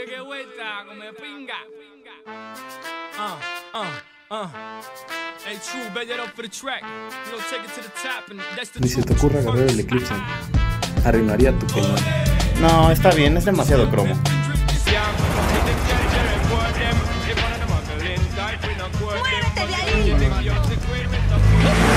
que vuelta, come pinga. Hey, true, bet that up for the track. You know, take it to the top and that's the Ni se te ocurra agarrar el Eclipse. Arruinaría tu cañón. No, está bien, es demasiado cromo. ¡Muévete de ahí!